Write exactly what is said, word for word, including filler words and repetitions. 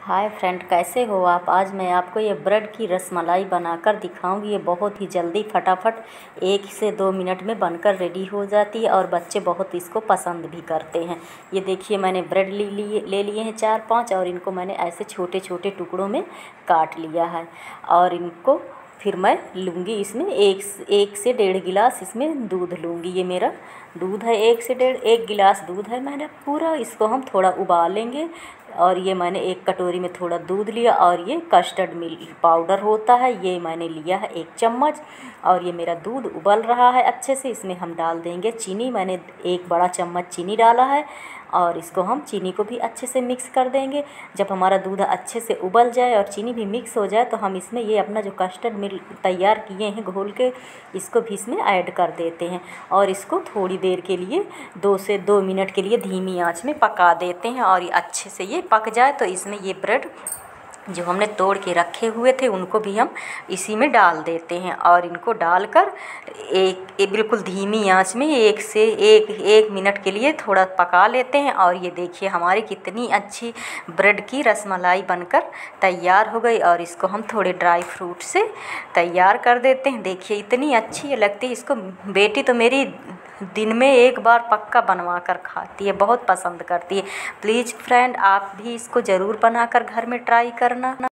Hi friend, कैसे हो आप। आज मैं आपको ये ब्रेड की रसमलाई बनाकर दिखाऊंगी। ये बहुत ही जल्दी फटाफट एक से दो मिनट में बनकर रेडी हो जाती है और बच्चे बहुत इसको पसंद भी करते हैं। ये देखिए, मैंने ब्रेड ले लिए ले लिए हैं चार पांच, और इनको मैंने ऐसे छोटे छोटे टुकड़ों में काट लिया है। और इनको फिर मैं लूँगी इसमें एक एक से डेढ़ गिलास इसमें दूध लूँगी। ये मेरा दूध है, एक से डेढ़ एक गिलास दूध है मैंने पूरा। इसको हम थोड़ा उबालेंगे। और ये मैंने एक कटोरी में थोड़ा दूध लिया, और ये कस्टर्ड मिल्क पाउडर होता है, ये मैंने लिया है एक चम्मच। और ये मेरा दूध उबल रहा है अच्छे से। इसमें हम डाल देंगे चीनी। मैंने एक बड़ा चम्मच चीनी डाला है, और इसको हम चीनी को भी अच्छे से मिक्स कर देंगे। जब हमारा दूध अच्छे से उबल जाए और चीनी भी मिक्स हो जाए, तो हम इसमें ये अपना जो कस्टर्ड मिल्क तैयार किए हैं घोल के, इसको भी इसमें ऐड कर देते हैं। और इसको थोड़ी देर के लिए दो से दो मिनट के लिए धीमी आंच में पका देते हैं। और ये अच्छे से ये पक जाए तो इसमें ये ब्रेड जो हमने तोड़ के रखे हुए थे उनको भी हम इसी में डाल देते हैं। और इनको डालकर एक, एक बिल्कुल धीमी आंच में एक से एक एक मिनट के लिए थोड़ा पका लेते हैं। और ये देखिए, हमारी कितनी अच्छी ब्रेड की रसमलाई बनकर तैयार हो गई। और इसको हम थोड़े ड्राई फ्रूट से तैयार कर देते हैं। देखिए, इतनी अच्छी लगती है। इसको बेटी तो मेरी दिन में एक बार पक्का बनवा कर खाती है, बहुत पसंद करती है। प्लीज़ फ्रेंड, आप भी इसको ज़रूर बनाकर घर में ट्राई करना।